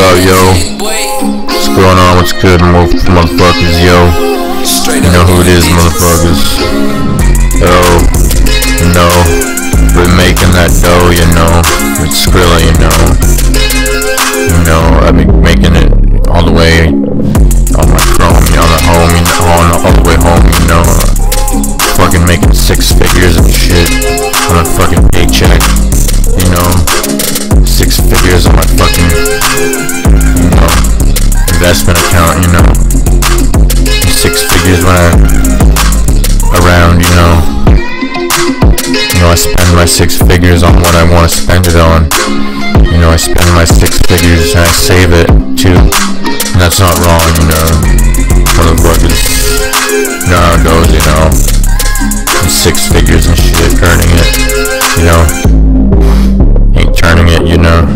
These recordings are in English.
up, yo? What's going on? What's good, motherfuckers, yo? You know who it is, motherfuckers. Yo, you know, we're making that dough, you know, with Skrilla, you know. You know, I've been making it all the way on my Chrome, you know, all the way home, you know. Fucking making 6 figures and shit on a fucking paycheck, you know. 6 figures on my fucking, you know, investment account, you know. 6 figures when I'm around, you know. You know, I spend my 6 figures on what I want to spend it on. You know, I spend my 6 figures and I save it too. And that's not wrong, you know. Motherfuckers, you know how it goes, you know. 6 figures and shit, earning it, you know. Ain't turning it, you know.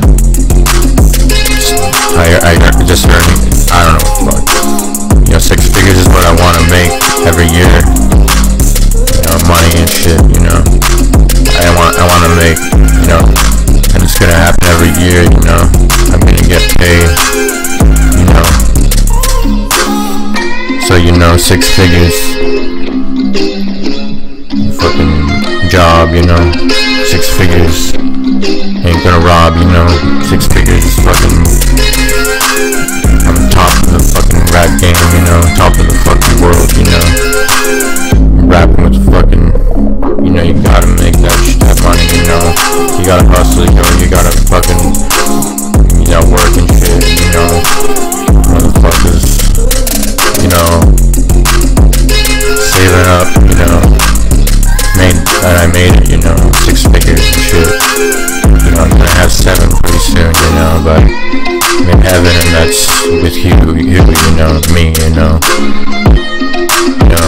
I just earning, I don't know, fuck. You know, 6 figures is what I want to make every year. You know, money and shit, you know. I want to make, you know, and it's gonna happen every year, you know. I'm gonna get paid, you know. So, you know, 6 figures. Fucking job, you know. 6 figures ain't gonna rob, you know. 6 figures is fucking on top of the fucking rap game, you know. Top of the fucking world, you know. Rapping with fucking, you know, you gotta make that money, you know. You gotta hustle, you know. You gotta fucking, you know, work and shit, you know. Motherfuckers, you know, saving up, you know. And I made it, you know, 6 figures and shit. You know, I'm gonna have 7 pretty soon, you know, but I'm in heaven and that's with you know, me, you know. You know,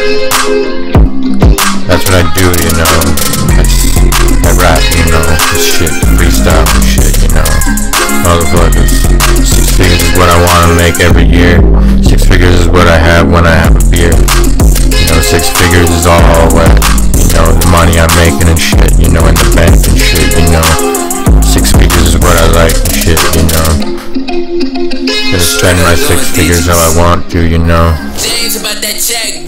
that's what I do, you know. I rap, you know, shit, freestyle and shit, you know. Motherfuckers, 6 figures is what I wanna make every year. 6 figures is what I have when I have a beer. You know, 6 figures is all what, you know, the money I'm making and shit, you know, in the bank and shit, you know. 6 figures is what I like and shit, you know. Gonna spend my 6 figures how I want to, you know. James about that check.